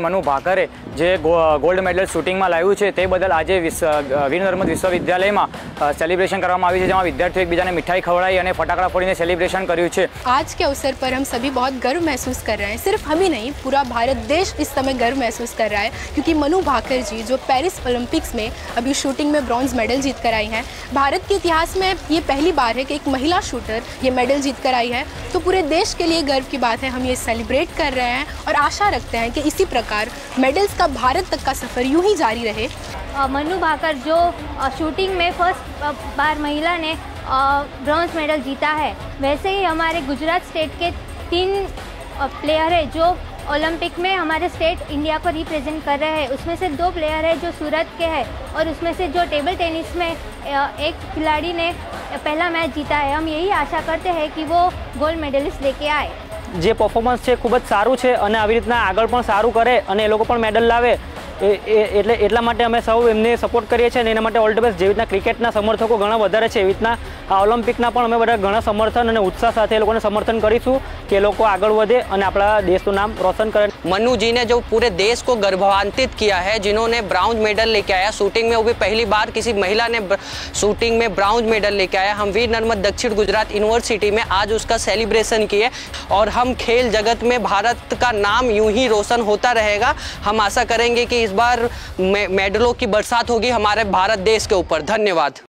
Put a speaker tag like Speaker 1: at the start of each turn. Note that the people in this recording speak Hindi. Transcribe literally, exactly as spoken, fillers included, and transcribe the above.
Speaker 1: मनु भाकरे जे गोल्ड मेडल शूटिंग में लाव्યું છે તે બદલ આજે વીર નર્મદ વિશ્વવિદ્યાલયમાં સેલિબ્રેशन કરવામાં આવ્યું છે, જેમાં વિદ્યાર્થીઓ એકબીજાને મીઠાઈ ખવડાવી અને ફટાકડા ફોડીને સેલિબ્રેશન કર્યું છે।
Speaker 2: आज के अवसर पर हम सभी बहुत गर्व महसूस कर रहे हैं। सिर्फ हम ही नहीं, पूरा भारत देश इस समय गर्व महसूस कर रहा है, क्योंकि मनु भाकर जी जो पेरिस ओलंपिक्स में अभी शूटिंग में ब्रॉन्ज मेडल जीत कर आई हैं। भारत के इतिहास में ये पहली बार है कि एक महिला शूटर ये मेडल जीत कर आई है, तो पूरे देश के लिए गर्व की बात है। हम ये सेलिब्रेट कर रहे हैं और आशा रखते हैं कि इसी प्रकार मेडल्स का भारत तक का सफ़र यूं ही जारी रहे।
Speaker 3: मनु भाकर जो शूटिंग में फर्स्ट बार महिला ने ब्रॉन्ज मेडल जीता है, वैसे ही हमारे गुजरात स्टेट के तीन प्लेयर है जो ओलंपिक में हमारे स्टेट इंडिया को रिप्रेजेंट कर रहे हैं। उसमें से दो प्लेयर है जो सूरत के हैं और उसमें से जो टेबल टेनिस में एक खिलाड़ी ने पहला मैच जीता है। हम यही आशा करते हैं कि वो गोल्ड मेडलिस्ट लेके आए।
Speaker 4: जे परफॉर्मन्स है खूब ज सारू है और આવી રીતના આગળ પણ સારું કરે અને એ લોકો પણ મેડલ લાવે એટલે એટલા માટે અમે સૌ એમને સપોર્ટ કરીએ છીએ અને એના માટે ઓલ ધ બેસ્ટ। જેવી રીતના ક્રિકેટના સમર્થકો ઘણા વધારે છે, એવી રીતના આ ઓલિમ્પિકના પણ અમે બધા ઘણા સમર્થન અને ઉત્સાહ સાથે એ લોકોને સમર્થન કરીશું કે એ લોકો આગળ વધે અને આપણા દેશનું નામ રોશન કરે।
Speaker 5: मनु जी ने जो पूरे देश को गर्वान्वित किया है, जिन्होंने ब्राउन्ज मेडल लेके आया शूटिंग में, वो भी पहली बार किसी महिला ने शूटिंग में ब्राउन्ज मेडल लेके आया। हम वीर नर्मद दक्षिण गुजरात यूनिवर्सिटी में आज उसका सेलिब्रेशन किए और हम खेल जगत में भारत का नाम यूं ही रोशन होता रहेगा। हम आशा करेंगे कि इस बार मेडलों की बरसात होगी हमारे भारत देश के ऊपर। धन्यवाद।